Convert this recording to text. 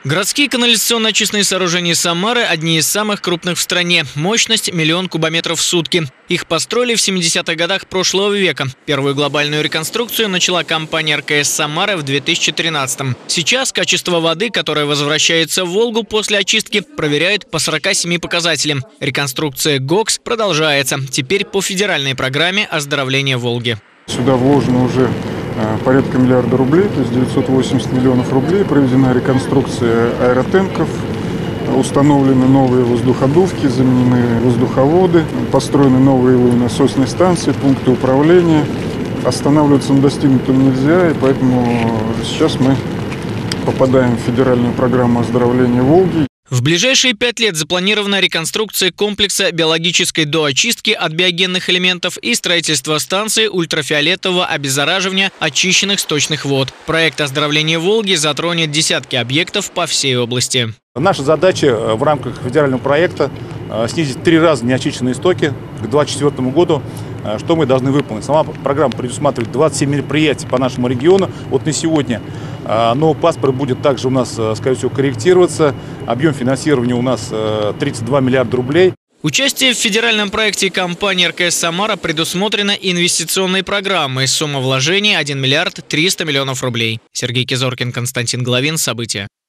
Городские канализационно-очистные сооружения Самары – одни из самых крупных в стране. Мощность – 1 миллион кубометров в сутки. Их построили в 70-х годах прошлого века. Первую глобальную реконструкцию начала компания РКС «Самара» в 2013-м. Сейчас качество воды, которая возвращается в Волгу после очистки, проверяют по 47 показателям. Реконструкция ГОКС продолжается. Теперь по федеральной программе оздоровления Волги. Сюда вложено уже порядка миллиарда рублей, то есть 980 миллионов рублей. Проведена реконструкция аэротенков, установлены новые воздуходувки, заменены воздуховоды, построены новые насосные станции, пункты управления. Останавливаться на достигнутом нельзя, и поэтому сейчас мы попадаем в федеральную программу оздоровления Волги. В ближайшие 5 лет запланирована реконструкция комплекса биологической доочистки от биогенных элементов и строительство станции ультрафиолетового обеззараживания очищенных сточных вод. Проект оздоровления Волги затронет десятки объектов по всей области. Наша задача в рамках федерального проекта снизить в 3 раза неочищенные стоки к 2024 году. Что мы должны выполнить? Сама программа предусматривает 27 мероприятий по нашему региону вот на сегодня. Но паспорт будет также у нас, скорее всего, корректироваться. Объем финансирования у нас 32 миллиарда рублей. Участие в федеральном проекте компании РКС «Самара» предусмотрено инвестиционной программой. Сумма вложений – 1 миллиард 300 миллионов рублей. Сергей Кизоркин, Константин Головин. События.